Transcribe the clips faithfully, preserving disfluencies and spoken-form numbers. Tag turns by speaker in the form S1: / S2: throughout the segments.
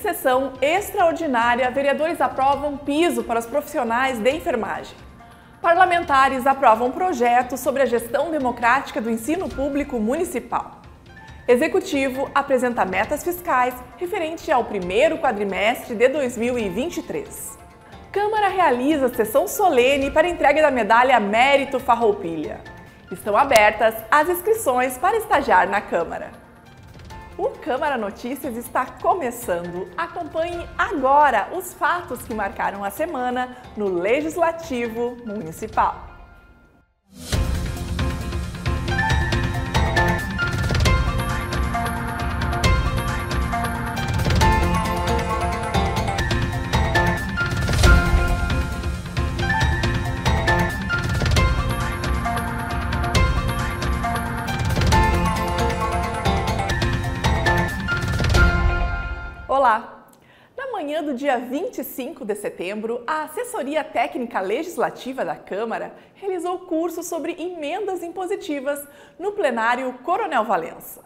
S1: sessão extraordinária, vereadores aprovam piso para os profissionais de enfermagem. Parlamentares aprovam projeto sobre a gestão democrática do ensino público municipal. Executivo apresenta metas fiscais referente ao primeiro quadrimestre de dois mil e vinte e três. Câmara realiza sessão solene para entrega da medalha Mérito Farroupilha. Estão abertas as inscrições para estagiar na Câmara. O Câmara Notícias está começando. Acompanhe agora os fatos que marcaram a semana no Legislativo Municipal. Olá! Na manhã do dia vinte e cinco de setembro, a Assessoria Técnica Legislativa da Câmara realizou curso sobre emendas impositivas no plenário Coronel Valença.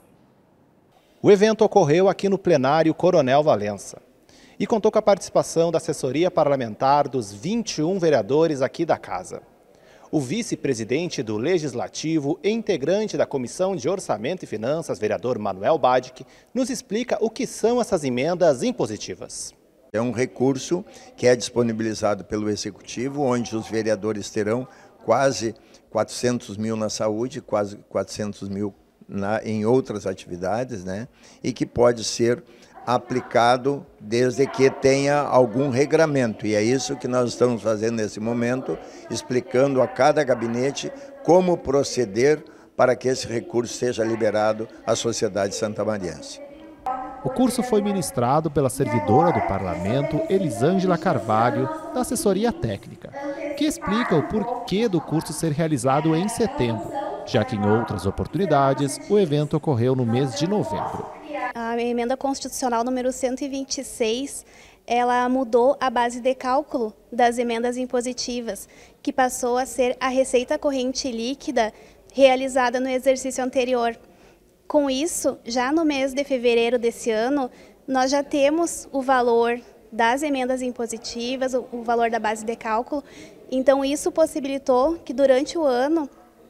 S2: O evento ocorreu aqui no plenário Coronel Valença e contou com a participação da assessoria parlamentar dos vinte e um vereadores aqui da casa. O vice-presidente do Legislativo e integrante da Comissão de Orçamento e Finanças, vereador Manuel Badic, nos explica o que são essas emendas impositivas.
S3: É um recurso que é disponibilizado pelo Executivo, onde os vereadores terão quase quatrocentos mil na saúde, quase quatrocentos mil na, em outras atividades, né? E que pode ser aplicado desde que tenha algum regramento, e é isso que nós estamos fazendo nesse momento, explicando a cada gabinete como proceder para que esse recurso seja liberado à sociedade santamariense.
S2: O curso foi ministrado pela servidora do Parlamento, Elisângela Carvalho, da Assessoria Técnica, que explica o porquê do curso ser realizado em setembro, já que em outras oportunidades o evento ocorreu no mês de novembro.
S4: A emenda constitucional número cento e vinte e seis, ela mudou a base de cálculo das emendas impositivas, que passou a ser a receita corrente líquida realizada no exercício anterior. Com isso, já no mês de fevereiro desse ano, nós já temos o valor das emendas impositivas, o valor da base de cálculo. Então, isso possibilitou que durante o ano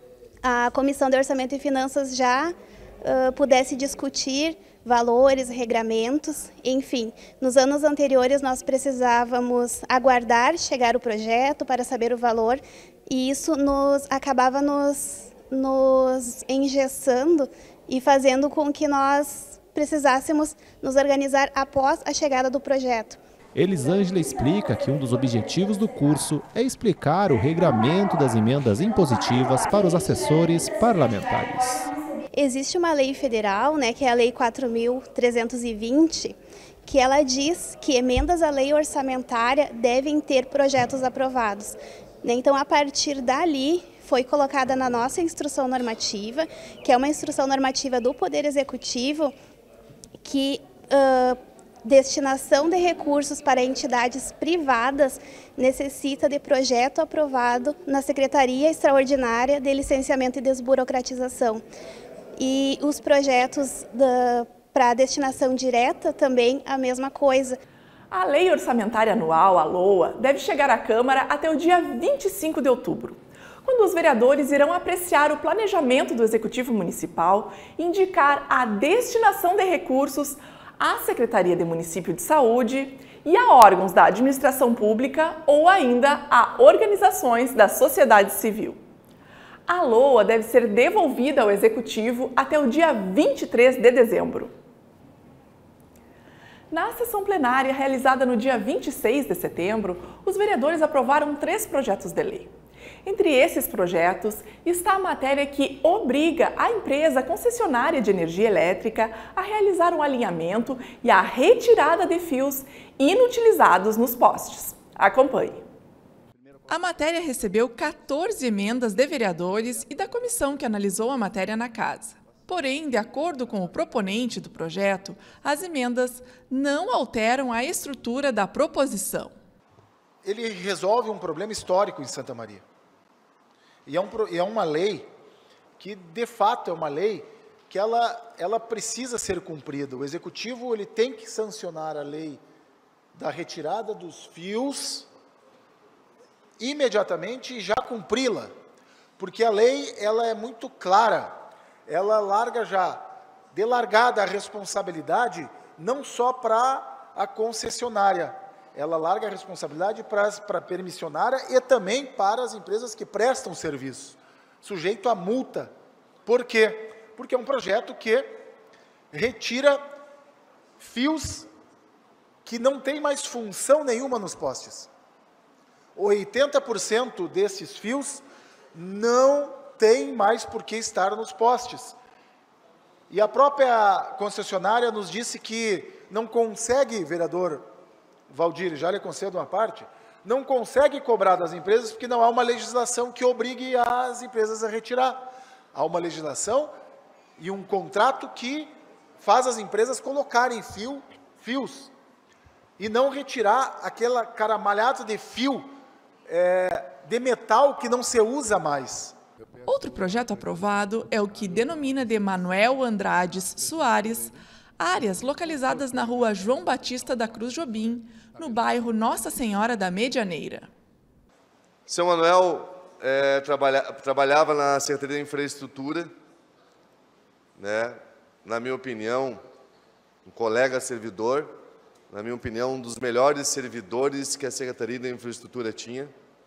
S4: a Comissão de Orçamento e Finanças já uh, pudesse discutir valores, regramentos, enfim. Nos anos anteriores nós precisávamos aguardar chegar o projeto para saber o valor e isso nos acabava nos, nos engessando e fazendo com que nós precisássemos nos organizar após a chegada do projeto.
S2: Elisângela explica que um dos objetivos do curso é explicar o regramento das emendas impositivas para os assessores parlamentares.
S4: Existe uma lei federal, né, que é a Lei quatro mil trezentos e vinte, que ela diz que emendas à lei orçamentária devem ter projetos aprovados. Então, a partir dali, foi colocada na nossa instrução normativa, que é uma instrução normativa do Poder Executivo, que uh, destinação de recursos para entidades privadas necessita de projeto aprovado na Secretaria Extraordinária de Licenciamento e Desburocratização. E os projetos para destinação direta também a mesma coisa.
S1: A Lei Orçamentária Anual, a LOA, deve chegar à Câmara até o dia vinte e cinco de outubro, quando os vereadores irão apreciar o planejamento do Executivo Municipal e indicar a destinação de recursos à Secretaria de Município de Saúde e a órgãos da administração pública ou ainda a organizações da sociedade civil. A LOA deve ser devolvida ao Executivo até o dia vinte e três de dezembro. Na sessão plenária realizada no dia vinte e seis de setembro, os vereadores aprovaram três projetos de lei. Entre esses projetos está a matéria que obriga a empresa concessionária de energia elétrica a realizar um alinhamento e a retirada de fios inutilizados nos postes. Acompanhe. A matéria recebeu quatorze emendas de vereadores e da comissão que analisou a matéria na casa. Porém, de acordo com o proponente do projeto, as emendas não alteram a estrutura da proposição.
S5: Ele resolve um problema histórico em Santa Maria. E é, um, é uma lei que, de fato, é uma lei que ela, ela precisa ser cumprida. O Executivo ele tem que sancionar a lei da retirada dos fios imediatamente e já cumpri-la, porque a lei ela é muito clara, ela larga já, delargada a responsabilidade não só para a concessionária, ela larga a responsabilidade para, para a permissionária e também para as empresas que prestam serviço, sujeito a multa. Por quê? Porque é um projeto que retira fios que não tem mais função nenhuma nos postes. oitenta por cento desses fios não tem mais por que estar nos postes. E a própria concessionária nos disse que não consegue, vereador Valdir, já lhe concedo uma parte, não consegue cobrar das empresas porque não há uma legislação que obrigue as empresas a retirar. Há uma legislação e um contrato que faz as empresas colocarem fio, fios e não retirar aquela caramalhada de fio é, de metal que não se usa mais.
S1: Outro projeto aprovado é o que denomina de Manuel Andrades Soares, áreas localizadas na rua João Batista da Cruz Jobim, no bairro Nossa Senhora da Medianeira.
S6: Seu Manuel é, trabalha, trabalhava na Secretaria de Infraestrutura, né? Na minha opinião, um colega servidor, na minha opinião, um dos melhores servidores que a Secretaria de Infraestrutura tinha.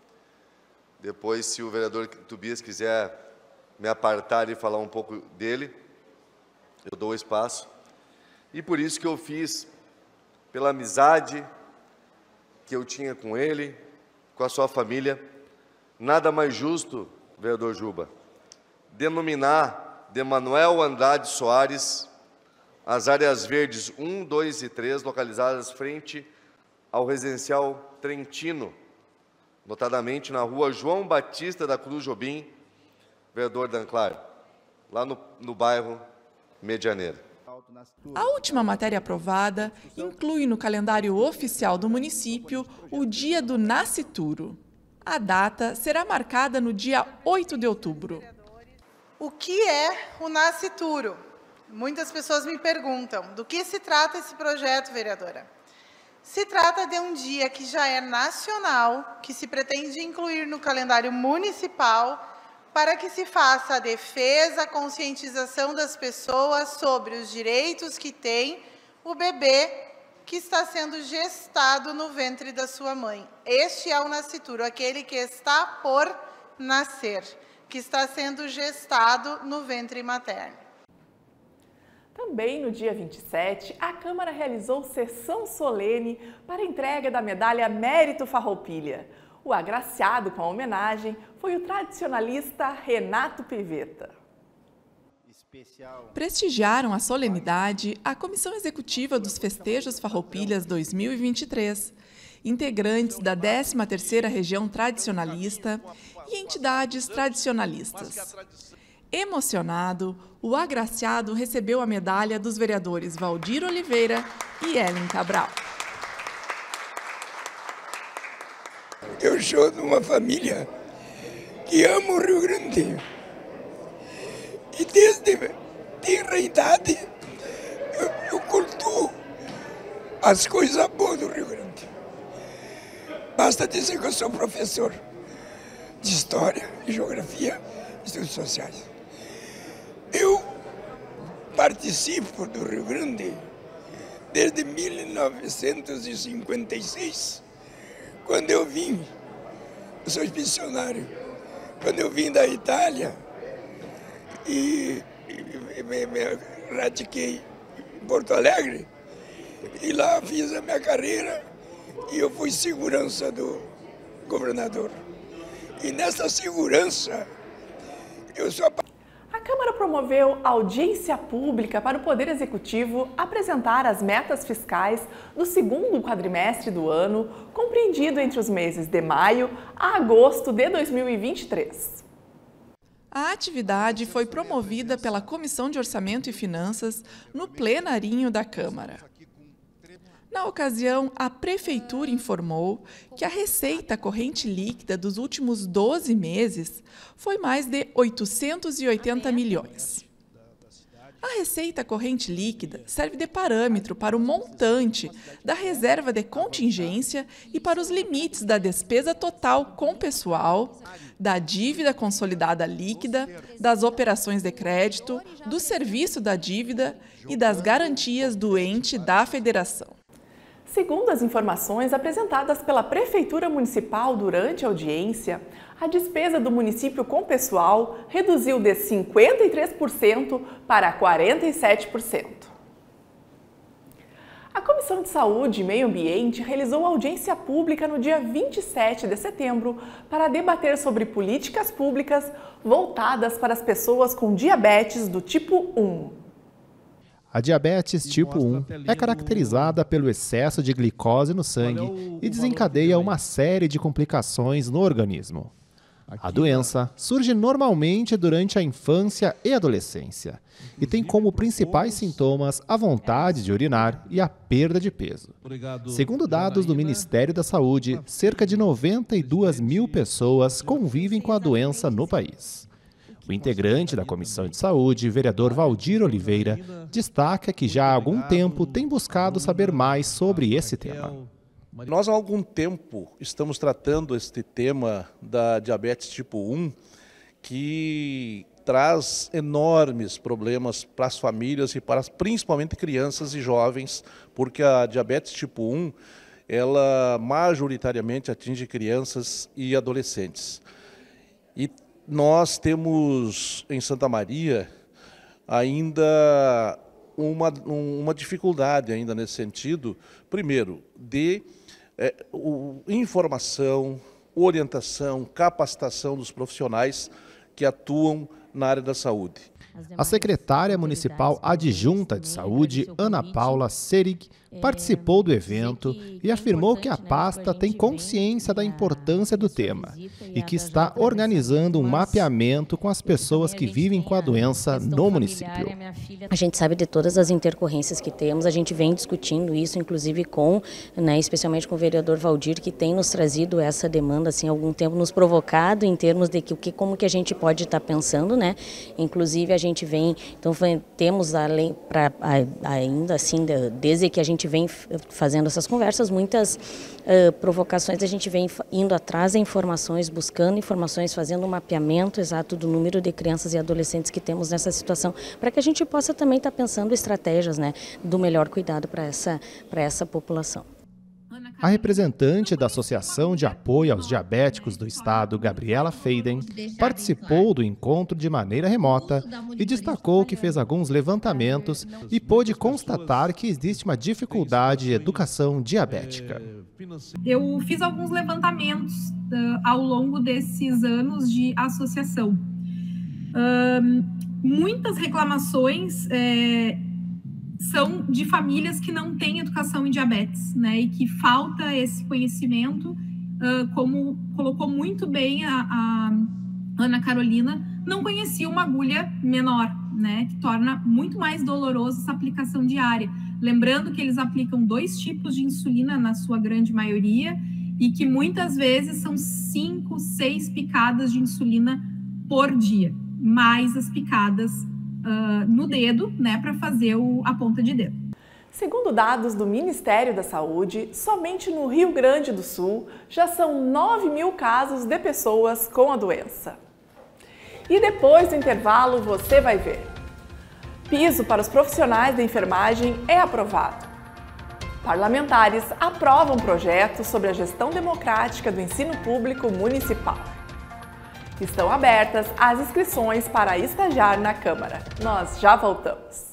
S6: Depois, se o vereador Tobias quiser me apartar e falar um pouco dele, eu dou espaço. E por isso que eu fiz, pela amizade que eu tinha com ele, com a sua família, nada mais justo, vereador Juba, denominar de Manuel Andrade Soares as áreas verdes um, dois e três, localizadas frente ao residencial Trentino, notadamente na rua João Batista da Cruz Jobim, vereador Danclar, lá no, no bairro Medianeira.
S1: A última matéria aprovada inclui no calendário oficial do município o Dia do Nascituro. A data será marcada no dia oito de outubro.
S7: O que é o Nascituro? Muitas pessoas me perguntam, do que se trata esse projeto, vereadora? Se trata de um dia que já é nacional, que se pretende incluir no calendário municipal, para que se faça a defesa, a conscientização das pessoas sobre os direitos que tem o bebê que está sendo gestado no ventre da sua mãe. Este é o nascituro, aquele que está por nascer, que está sendo gestado no ventre materno.
S1: Também no dia vinte e sete, a Câmara realizou sessão solene para a entrega da medalha Mérito Farroupilha. O agraciado com a homenagem foi o tradicionalista Renato Pivetta. Prestigiaram a solenidade a Comissão Executiva dos Festejos Farroupilhas dois mil e vinte e três, integrantes da décima terceira Região Tradicionalista e entidades tradicionalistas. Emocionado, o agraciado recebeu a medalha dos vereadores Valdir Oliveira e Ellen Cabral.
S8: Eu sou de uma família que ama o Rio Grande. E desde tenra idade eu, eu cultuo as coisas boas do Rio Grande. Basta dizer que eu sou professor de História, de Geografia e Estudos Sociais. Eu participo do Rio Grande desde mil novecentos e cinquenta e seis, quando eu vim, eu sou missionário, quando eu vim da Itália e, e me, me radiquei em Porto Alegre, e lá fiz a minha carreira e eu fui segurança do governador. E nessa segurança, eu sou
S1: A Câmara promoveu audiência pública para o Poder Executivo apresentar as metas fiscais do segundo quadrimestre do ano, compreendido entre os meses de maio a agosto de dois mil e vinte e três. A atividade foi promovida pela Comissão de Orçamento e Finanças no plenarinho da Câmara. Na ocasião, a Prefeitura informou que a receita corrente líquida dos últimos doze meses foi mais de oitocentos e oitenta milhões. A receita corrente líquida serve de parâmetro para o montante da reserva de contingência e para os limites da despesa total com pessoal, da dívida consolidada líquida, das operações de crédito, do serviço da dívida e das garantias do ente da federação.
S9: Segundo as informações apresentadas pela Prefeitura Municipal durante a audiência, a despesa do município com pessoal reduziu de cinquenta e três por cento para quarenta e sete por cento. A Comissão de Saúde e Meio Ambiente realizou audiência pública no dia vinte e sete de setembro para debater sobre políticas públicas voltadas para as pessoas com diabetes do tipo um.
S2: A diabetes tipo um é caracterizada pelo excesso de glicose no sangue e desencadeia uma série de complicações no organismo. A doença surge normalmente durante a infância e adolescência e tem como principais sintomas a vontade de urinar e a perda de peso. Segundo dados do Ministério da Saúde, cerca de noventa e duas mil pessoas convivem com a doença no país. O integrante da Comissão de Saúde, vereador Valdir Oliveira, destaca que já há algum tempo tem buscado saber mais sobre esse tema.
S10: Nós há algum tempo estamos tratando este tema da diabetes tipo um, que traz enormes problemas para as famílias e para principalmente crianças e jovens, porque a diabetes tipo um, ela majoritariamente atinge crianças e adolescentes. E nós temos em Santa Maria ainda uma, uma dificuldade ainda nesse sentido, primeiro, de é, o, informação, orientação, capacitação dos profissionais que atuam na área da saúde.
S2: A secretária municipal adjunta de saúde, Ana Paula Serig, participou do evento e afirmou que a pasta tem consciência da importância do tema e que está organizando um mapeamento com as pessoas que vivem com a doença no município.
S11: A gente sabe de todas as intercorrências que temos, a gente vem discutindo isso, inclusive com, né, especialmente com o vereador Valdir, que tem nos trazido essa demanda, assim, há algum tempo, nos provocado em termos de que, como que a gente pode estar pensando, né? Inclusive a gente vem, então temos além, pra, ainda assim, desde que a gente vem fazendo essas conversas, muitas uh, provocações, a gente vem indo atrás de informações, buscando informações, fazendo um mapeamento exato do número de crianças e adolescentes que temos nessa situação, para que a gente possa também estar pensando estratégias, né, do melhor cuidado para essa, para essa população.
S2: A representante da Associação de Apoio aos Diabéticos do Estado, Gabriela Feiden, participou do encontro de maneira remota e destacou que fez alguns levantamentos e pôde constatar que existe uma dificuldade de educação diabética.
S12: Eu fiz alguns levantamentos uh, ao longo desses anos de associação. Uh, muitas reclamações é, são de famílias que não têm educação em diabetes, né, e que falta esse conhecimento, uh, como colocou muito bem a, a Ana Carolina, não conhecia uma agulha menor, né, que torna muito mais doloroso essa aplicação diária. Lembrando que eles aplicam dois tipos de insulina na sua grande maioria e que muitas vezes são cinco, seis picadas de insulina por dia, mais as picadas Uh, no dedo, né, para fazer o, a ponta de dedo.
S9: Segundo dados do Ministério da Saúde, somente no Rio Grande do Sul já são nove mil casos de pessoas com a doença. E depois do intervalo você vai ver. Piso para os profissionais da enfermagem é aprovado. Parlamentares aprovam projeto sobre a gestão democrática do ensino público municipal. Estão abertas as inscrições para estagiar na Câmara. Nós já voltamos.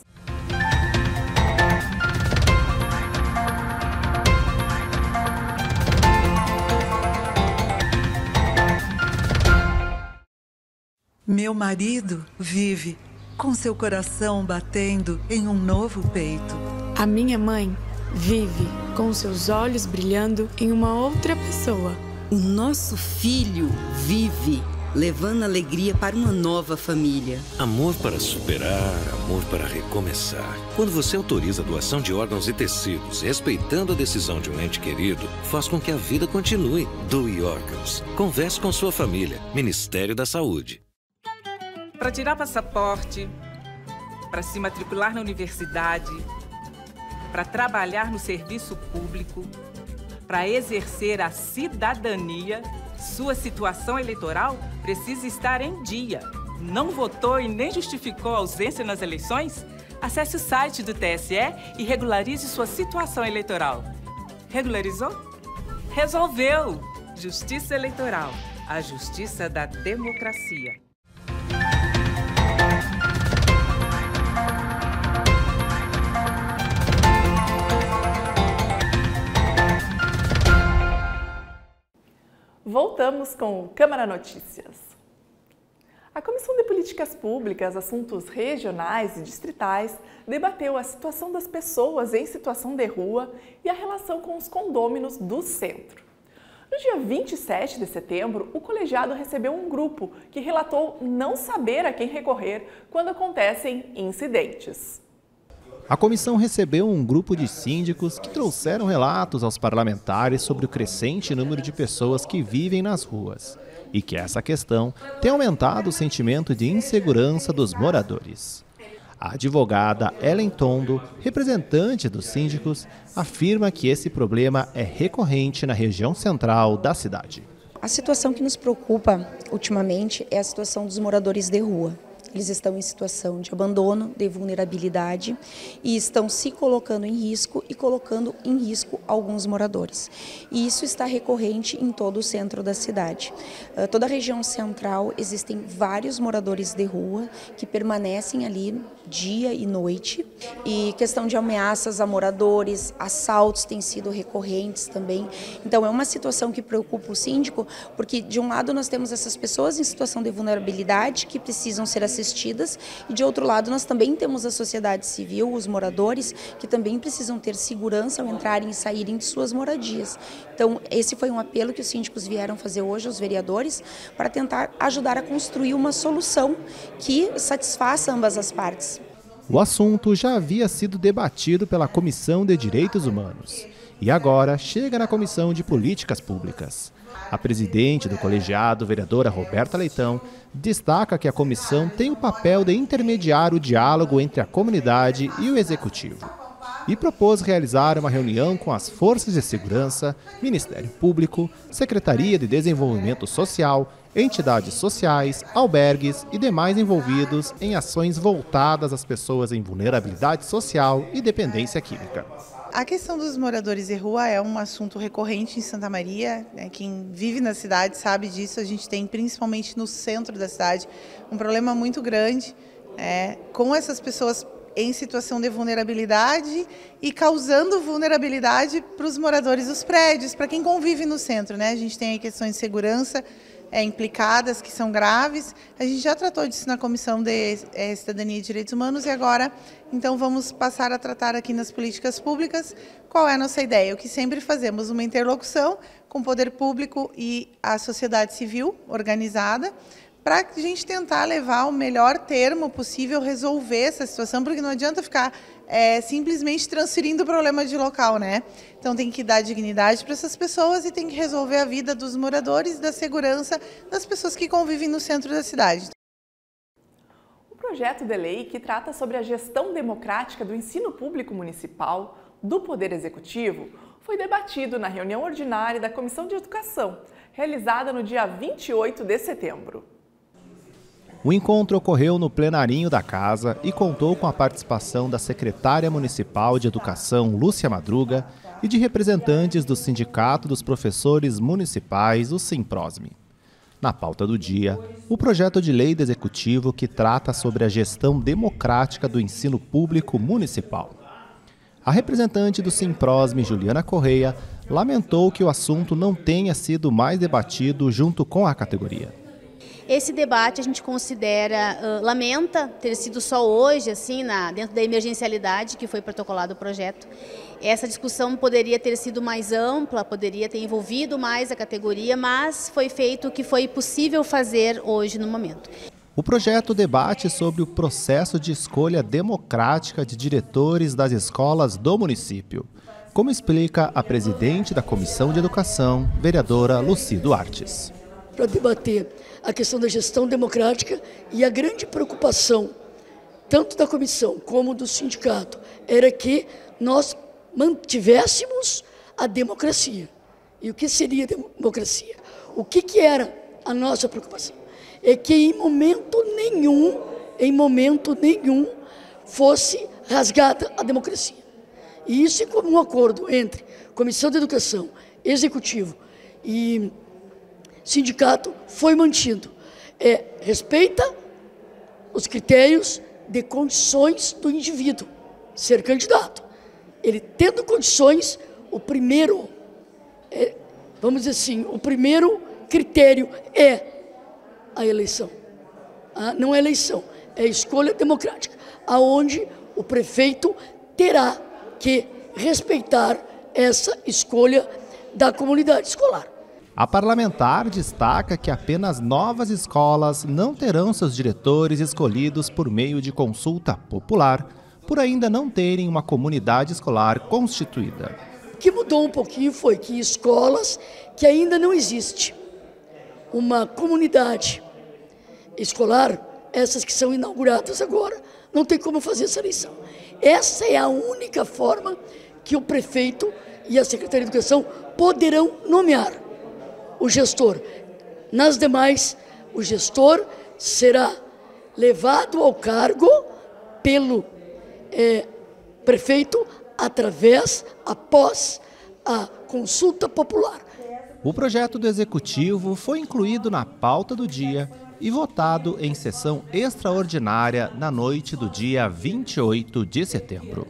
S13: Meu marido vive com seu coração batendo em um novo peito.
S14: A minha mãe vive com seus olhos brilhando em uma outra pessoa.
S15: O nosso filho vive levando alegria para uma nova família.
S16: Amor para superar, amor para recomeçar. Quando você autoriza a doação de órgãos e tecidos, respeitando a decisão de um ente querido, faz com que a vida continue. Doe órgãos. Converse com sua família. Ministério da Saúde.
S17: Para tirar passaporte, para se matricular na universidade, para trabalhar no serviço público, para exercer a cidadania, sua situação eleitoral precisa estar em dia. Não votou e nem justificou a ausência nas eleições? Acesse o site do T S E e regularize sua situação eleitoral. Regularizou? Resolveu! Justiça Eleitoral, a justiça da democracia.
S1: Voltamos com o Câmara Notícias. A Comissão de Políticas Públicas, Assuntos Regionais e Distritais debateu a situação das pessoas em situação de rua e a relação com os condôminos do centro. No dia vinte e sete de setembro, o colegiado recebeu um grupo que relatou não saber a quem recorrer quando acontecem incidentes.
S2: A comissão recebeu um grupo de síndicos que trouxeram relatos aos parlamentares sobre o crescente número de pessoas que vivem nas ruas e que essa questão tem aumentado o sentimento de insegurança dos moradores. A advogada Ellen Tondo, representante dos síndicos, afirma que esse problema é recorrente na região central da cidade.
S18: A situação que nos preocupa ultimamente é a situação dos moradores de rua. Eles estão em situação de abandono, de vulnerabilidade e estão se colocando em risco e colocando em risco alguns moradores. E isso está recorrente em todo o centro da cidade. Toda a região central existem vários moradores de rua que permanecem ali dia e noite. E questão de ameaças a moradores, assaltos têm sido recorrentes também. Então é uma situação que preocupa o síndico, porque de um lado nós temos essas pessoas em situação de vulnerabilidade que precisam ser assistidas assistidas e de outro lado nós também temos a sociedade civil, os moradores, que também precisam ter segurança ao entrarem e saírem de suas moradias. Então esse foi um apelo que os síndicos vieram fazer hoje aos vereadores para tentar ajudar a construir uma solução que satisfaça ambas as partes.
S2: O assunto já havia sido debatido pela Comissão de Direitos Humanos e agora chega na Comissão de Políticas Públicas. A presidente do colegiado, vereadora Roberta Leitão, destaca que a comissão tem o papel de intermediar o diálogo entre a comunidade e o executivo e propôs realizar uma reunião com as forças de segurança, Ministério Público, Secretaria de Desenvolvimento Social, entidades sociais, albergues e demais envolvidos em ações voltadas às pessoas em vulnerabilidade social e dependência química.
S7: A questão dos moradores de rua é um assunto recorrente em Santa Maria, né? Quem vive na cidade sabe disso. A gente tem, principalmente no centro da cidade, um problema muito grande é, com essas pessoas em situação de vulnerabilidade e causando vulnerabilidade para os moradores dos prédios, para quem convive no centro, né? A gente tem aí questões de segurança é, implicadas, que são graves. A gente já tratou disso na Comissão de é, Cidadania e Direitos Humanos e agora, então, vamos passar a tratar aqui nas políticas públicas. Qual é a nossa ideia? O que sempre fazemos, uma interlocução com o poder público e a sociedade civil organizada, para a gente tentar levar o melhor termo possível, resolver essa situação, porque não adianta ficar é, simplesmente transferindo o problema de local, né? Então tem que dar dignidade para essas pessoas e tem que resolver a vida dos moradores, da segurança das pessoas que convivem no centro da cidade.
S1: O projeto de lei que trata sobre a gestão democrática do ensino público municipal do Poder Executivo foi debatido na reunião ordinária da Comissão de Educação, realizada no dia vinte e oito de setembro.
S2: O encontro ocorreu no plenarinho da casa e contou com a participação da secretária municipal de Educação, Lúcia Madruga, e de representantes do Sindicato dos Professores Municipais, o Simprosme. Na pauta do dia, o projeto de lei do Executivo que trata sobre a gestão democrática do ensino público municipal. A representante do Simprosme, Juliana Correia, lamentou que o assunto não tenha sido mais debatido junto com a categoria.
S19: Esse debate a gente considera, uh, lamenta ter sido só hoje, assim, na, dentro da emergencialidade que foi protocolado o projeto. Essa discussão poderia ter sido mais ampla, poderia ter envolvido mais a categoria, mas foi feito o que foi possível fazer hoje no momento.
S2: O projeto debate sobre o processo de escolha democrática de diretores das escolas do município, como explica a presidente da Comissão de Educação, vereadora Lucy Duartes.
S20: Para debater a questão da gestão democrática e a grande preocupação tanto da comissão como do sindicato, era que nós mantivéssemos a democracia. E o que seria democracia? O que, que era a nossa preocupação? É que em momento nenhum, em momento nenhum, fosse rasgada a democracia. E isso, como um acordo entre Comissão de Educação, Executivo e Sindicato, foi mantido. É, respeita os critérios de condições do indivíduo ser candidato. Ele tendo condições, o primeiro, é, vamos dizer assim, o primeiro critério é a eleição. Ah, não é eleição, é escolha democrática, aonde o prefeito terá que respeitar essa escolha da comunidade escolar.
S2: A parlamentar destaca que apenas novas escolas não terão seus diretores escolhidos por meio de consulta popular, por ainda não terem uma comunidade escolar constituída.
S20: O que mudou um pouquinho foi que escolas que ainda não existe uma comunidade escolar, essas que são inauguradas agora, não tem como fazer essa eleição. Essa é a única forma que o prefeito e a Secretaria de Educação poderão nomear o gestor. Nas demais, o gestor será levado ao cargo pelo é, prefeito através, após a consulta popular.
S2: O projeto do Executivo foi incluído na pauta do dia e votado em sessão extraordinária na noite do dia vinte e oito de setembro.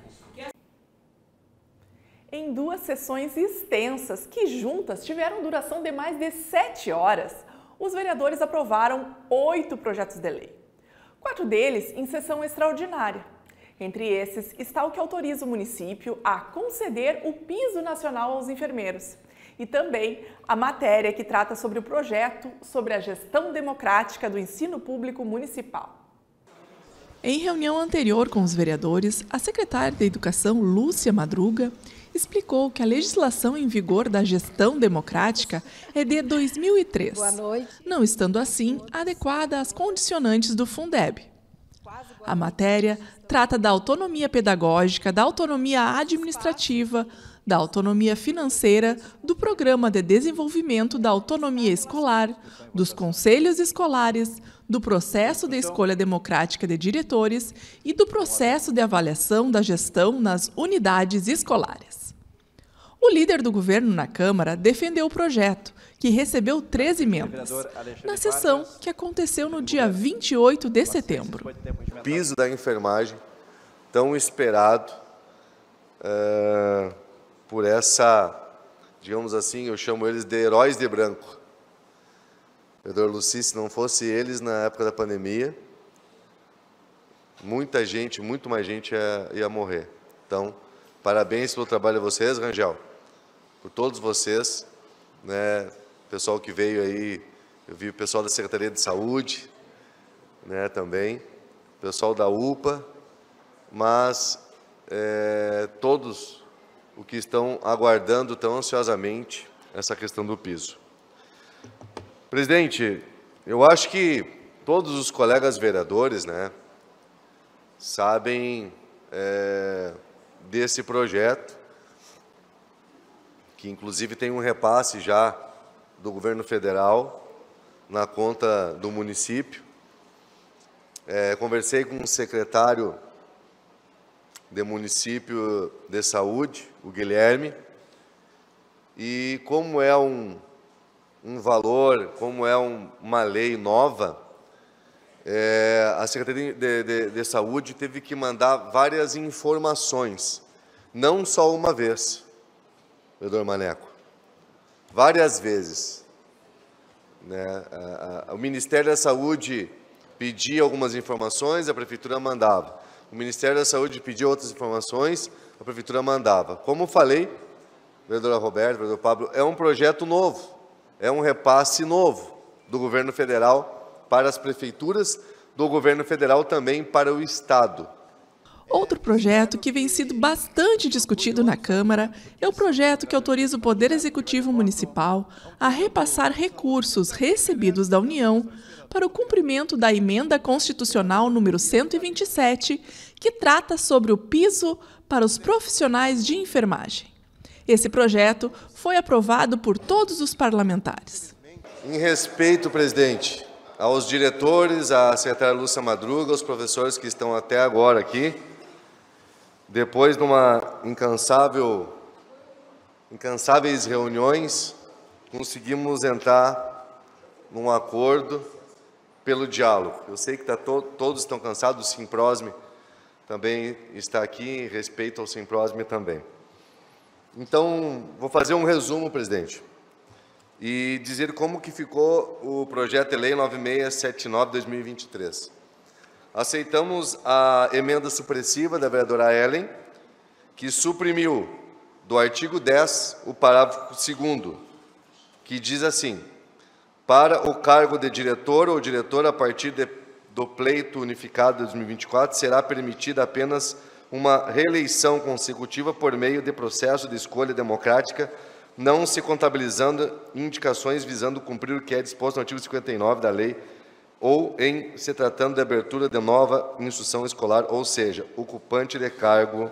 S1: Em duas sessões extensas, que juntas tiveram duração de mais de sete horas, os vereadores aprovaram oito projetos de lei. Quatro deles em sessão extraordinária. Entre esses está o que autoriza o município a conceder o piso nacional aos enfermeiros. E também a matéria que trata sobre o projeto sobre a gestão democrática do ensino público municipal.
S9: Em reunião anterior com os vereadores, a secretária de Educação, Lúcia Madruga, explicou que a legislação em vigor da gestão democrática é de dois mil e três, não estando assim adequada às condicionantes do Fundeb. A matéria trata da autonomia pedagógica, da autonomia administrativa, da autonomia financeira, do Programa de Desenvolvimento da Autonomia Escolar, dos conselhos escolares, do processo de escolha democrática de diretores e do processo de avaliação da gestão nas unidades escolares. O líder do governo na Câmara defendeu o projeto, que recebeu três emendas, na sessão que aconteceu no dia vinte e oito de setembro.
S6: O piso da enfermagem, tão esperado uh, por essa, digamos assim, eu chamo eles de heróis de branco. Vereador Luci, se não fosse eles na época da pandemia, muita gente, muito mais gente ia, ia morrer. Então, parabéns pelo trabalho de vocês, Rangel, por todos vocês, né, pessoal que veio aí, eu vi o pessoal da Secretaria de Saúde, né, também, pessoal da U P A, mas é, todos o que estão aguardando tão ansiosamente essa questão do piso. Presidente, eu acho que todos os colegas vereadores, né, sabem é, desse projeto, que inclusive tem um repasse já do governo federal na conta do município. É, conversei com o secretário de município de saúde, o Guilherme, e como é um, um valor, como é um, uma lei nova, é, a Secretaria de, de, de Saúde teve que mandar várias informações, não só uma vez, vereador Maneco, várias vezes. Né? A, a, o Ministério da Saúde pedia algumas informações, a Prefeitura mandava. O Ministério da Saúde pedia outras informações, a Prefeitura mandava. Como falei, vereadora Roberta, vereador Pablo, é um projeto novo, é um repasse novo do governo federal para as prefeituras, do governo federal também para o Estado.
S9: Outro projeto que vem sido bastante discutido na Câmara é o projeto que autoriza o Poder Executivo Municipal a repassar recursos recebidos da União
S1: para o cumprimento da Emenda Constitucional número cento e vinte e sete, que trata sobre o piso para os profissionais de enfermagem. Esse projeto foi aprovado por todos os parlamentares.
S6: Em respeito, presidente, aos diretores, à secretária Lúcia Madruga, aos professores que estão até agora aqui, depois de uma incansável, incansáveis reuniões, conseguimos entrar num acordo pelo diálogo. Eu sei que tá to todos estão cansados, o Simprosme também está aqui, em respeito ao Simprosme também. Então, vou fazer um resumo, presidente, e dizer como que ficou o projeto de lei nove seis sete nove barra dois mil e vinte e três. Aceitamos a emenda supressiva da vereadora Ellen, que suprimiu do artigo dez o parágrafo segundo, que diz assim: para o cargo de diretor ou diretora a partir de, do pleito unificado de dois mil e vinte e quatro, será permitida apenas uma reeleição consecutiva por meio de processo de escolha democrática, não se contabilizando indicações visando cumprir o que é disposto no artigo cinquenta e nove da lei, ou em se tratando de abertura de nova instrução escolar, ou seja, ocupante de cargo.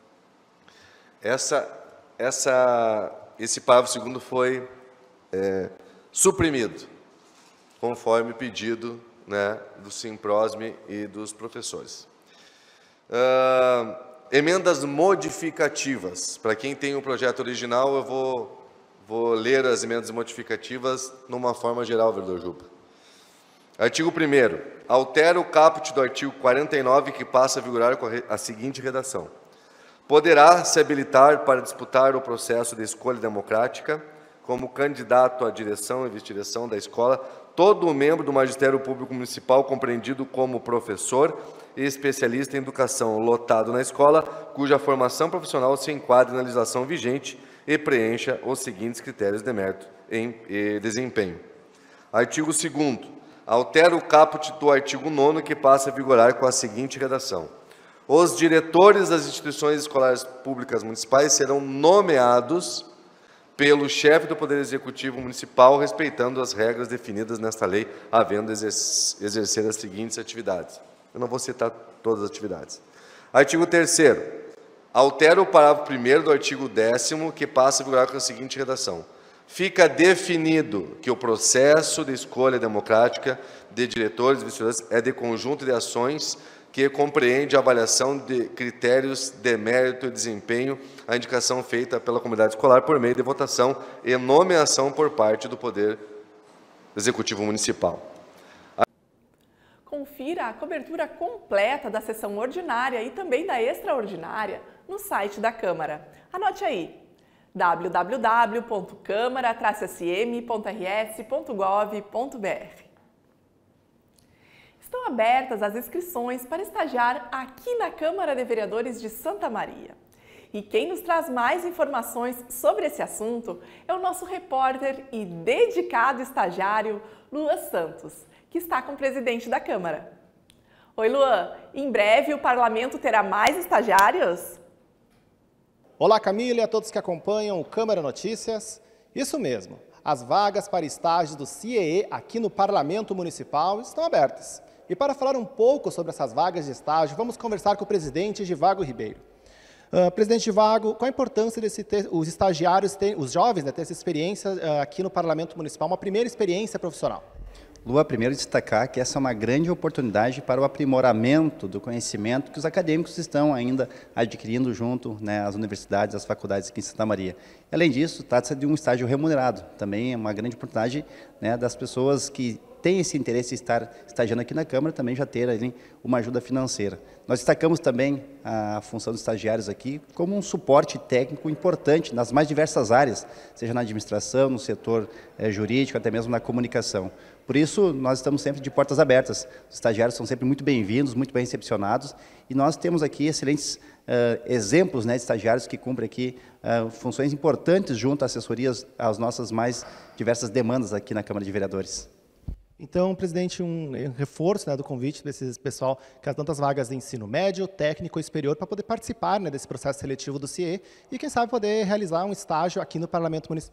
S6: Essa, essa, esse parágrafo segundo foi é, suprimido, conforme pedido, né, do Simprosme e dos professores. Uh, emendas modificativas. Para quem tem o projeto original, eu vou, vou ler as emendas modificativas numa forma geral, vereador Juba. Artigo primeiro. Altera o caput do artigo quarenta e nove, que passa a vigorar com a, a seguinte redação: poderá se habilitar para disputar o processo de escolha democrática como candidato à direção e vice-direção da escola todo membro do Magistério Público Municipal compreendido como professor e especialista em educação lotado na escola, cuja formação profissional se enquadre na legislação vigente e preencha os seguintes critérios de mérito e desempenho. Artigo segundo. Altera o caput do artigo nono, que passa a vigorar com a seguinte redação: os diretores das instituições escolares públicas municipais serão nomeados pelo chefe do Poder Executivo Municipal, respeitando as regras definidas nesta lei, havendo exercer as seguintes atividades. Eu não vou citar todas as atividades. Artigo terceiro. Altera o parágrafo primeiro do artigo décimo, que passa a vigorar com a seguinte redação: fica definido que o processo de escolha democrática de diretores e vice-diretores é de conjunto de ações que compreende a avaliação de critérios de mérito e desempenho, a indicação feita pela comunidade escolar por meio de votação e nomeação por parte do Poder Executivo Municipal.
S1: Confira a cobertura completa da sessão ordinária e também da extraordinária no site da Câmara. Anote aí: w w w ponto câmara traço s m ponto r s ponto gov ponto b r. Estão abertas as inscrições para estagiar aqui na Câmara de Vereadores de Santa Maria. E quem nos traz mais informações sobre esse assunto é o nosso repórter e dedicado estagiário, Luan Santos, que está com o presidente da Câmara. Oi, Luan, em breve o Parlamento terá mais estagiários?
S2: Olá, Camila, e a todos que acompanham o Câmara Notícias. Isso mesmo, as vagas para estágios do C I E E aqui no Parlamento Municipal estão abertas. E para falar um pouco sobre essas vagas de estágio, vamos conversar com o presidente Givago Ribeiro. Uh, presidente Givago, qual a importância de ter, os estagiários, ter, os jovens, né, ter essa experiência uh, aqui no Parlamento Municipal, uma primeira experiência profissional?
S21: Lua, primeiro destacar que essa é uma grande oportunidade para o aprimoramento do conhecimento que os acadêmicos estão ainda adquirindo junto, né, às universidades, às faculdades aqui em Santa Maria. Além disso, trata-se de um estágio remunerado. Também é uma grande oportunidade, né, das pessoas que têm esse interesse em estar estagiando aqui na Câmara, também já ter ali uma ajuda financeira. Nós destacamos também a função dos estagiários aqui como um suporte técnico importante nas mais diversas áreas, seja na administração, no setor eh, jurídico, até mesmo na comunicação. Por isso, nós estamos sempre de portas abertas. Os estagiários são sempre muito bem-vindos, muito bem recepcionados, e nós temos aqui excelentes uh, exemplos, né, de estagiários que cumprem aqui uh, funções importantes junto às assessorias, às nossas mais diversas demandas aqui na Câmara de Vereadores.
S2: Então, presidente, um reforço, né, do convite desse pessoal que há tantas vagas de ensino médio, técnico e superior para poder participar, né, desse processo seletivo do C I E E e, quem sabe, poder realizar um estágio aqui no Parlamento Municipal.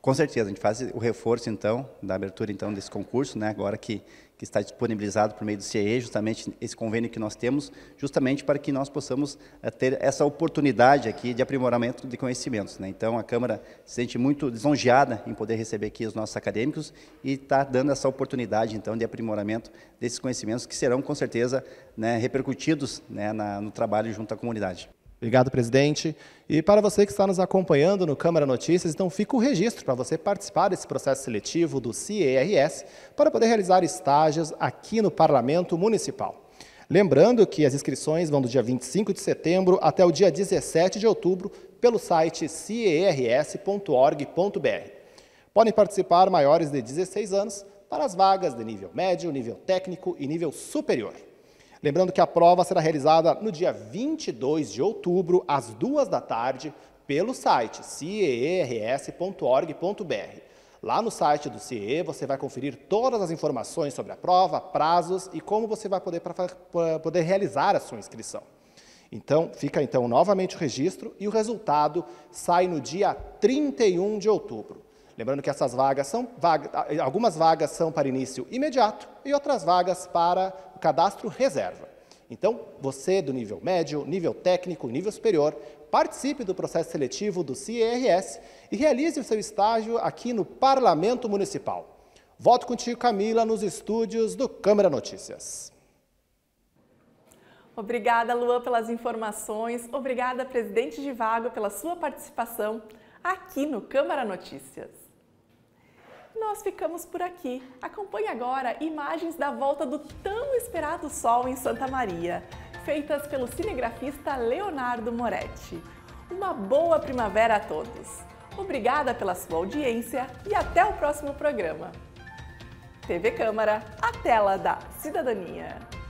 S21: Com certeza, a gente faz o reforço, então, da abertura, então, desse concurso, né, agora que, que está disponibilizado por meio do C I E, justamente esse convênio que nós temos, justamente para que nós possamos uh, ter essa oportunidade aqui de aprimoramento de conhecimentos, né. Então, a Câmara se sente muito lisonjeada em poder receber aqui os nossos acadêmicos e está dando essa oportunidade, então, de aprimoramento desses conhecimentos que serão, com certeza, né, repercutidos, né, na, no trabalho junto à comunidade.
S2: Obrigado, presidente. E para você que está nos acompanhando no Câmara Notícias, então fica o registro para você participar desse processo seletivo do C I E R S para poder realizar estágios aqui no Parlamento Municipal. Lembrando que as inscrições vão do dia vinte e cinco de setembro até o dia dezessete de outubro pelo site c e r s ponto org ponto b r. Podem participar maiores de dezesseis anos para as vagas de nível médio, nível técnico e nível superior. Lembrando que a prova será realizada no dia vinte e dois de outubro, às duas da tarde, pelo site c e r s ponto org ponto b r. Lá no site do C I E você vai conferir todas as informações sobre a prova, prazos e como você vai poder, pra, pra poder realizar a sua inscrição. Então, fica então novamente o registro e o resultado sai no dia trinta e um de outubro. Lembrando que essas vagas são, vaga, algumas vagas são para início imediato e outras vagas para o cadastro reserva. Então, você do nível médio, nível técnico, nível superior, participe do processo seletivo do C I E R S e realize o seu estágio aqui no Parlamento Municipal. Volto contigo, Camila, nos estúdios do Câmara Notícias.
S1: Obrigada, Luan, pelas informações. Obrigada, presidente Divago, pela sua participação aqui no Câmara Notícias. Nós ficamos por aqui. Acompanhe agora imagens da volta do tão esperado sol em Santa Maria, feitas pelo cinegrafista Leonardo Moretti. Uma boa primavera a todos. Obrigada pela sua audiência e até o próximo programa. T V Câmara, a tela da cidadania.